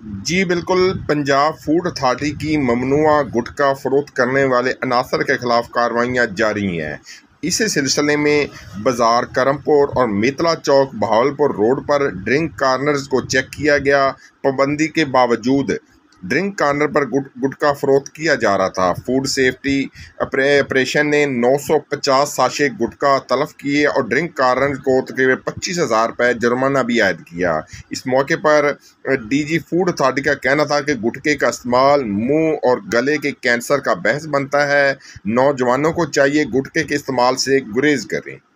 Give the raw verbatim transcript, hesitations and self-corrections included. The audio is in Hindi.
जी बिल्कुल, पंजाब फूड अथॉरिटी की ममनुआ गुटखा फ़रोख्त करने वाले अनासर के खिलाफ कार्रवाइयाँ जारी हैं। इसी सिलसिले में बाजार करमपुर और मितला चौक बहावलपुर रोड पर ड्रिंक कार्नर्स को चेक किया गया। पाबंदी के बावजूद ड्रिंक कार्नर पर गुट गुटखा फ़रोख्त किया जा रहा था। फूड सेफ्टी ऑपरेशन ने नौ सौ पचास साशे गुटखा तलब किए और ड्रिंक कार्नर को तकरीबन पच्चीस हज़ार रुपये जुर्माना भी आयद किया। इस मौके पर डीजी फूड अथॉरिटी का कहना था कि गुटखे का इस्तेमाल मुंह और गले के कैंसर का बहस बनता है। नौजवानों को चाहिए गुटखे के इस्तेमाल से गुरेज करें।